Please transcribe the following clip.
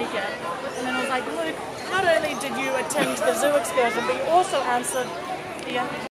yet. And then I was like, Luke, not only did you attend the zoo excursion, but you also answered, yeah.